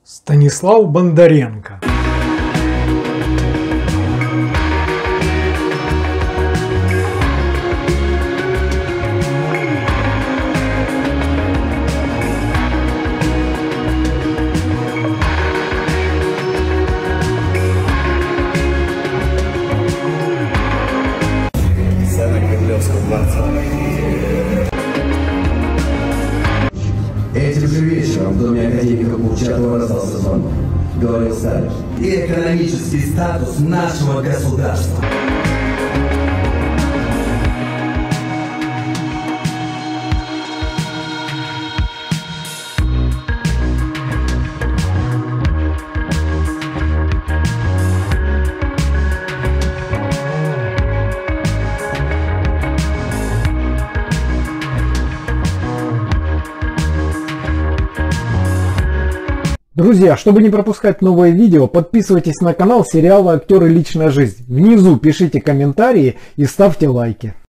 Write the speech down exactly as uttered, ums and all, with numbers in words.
Станислав Бондаренко. Сцена Кремлевского дворца. Этим же вечером в доме академика Курчатова раздался звонок. Говорил Сталин. И экономический статус нашего государства. Друзья, чтобы не пропускать новые видео, подписывайтесь на канал сериала «Актеры. Личная жизнь». Внизу пишите комментарии и ставьте лайки.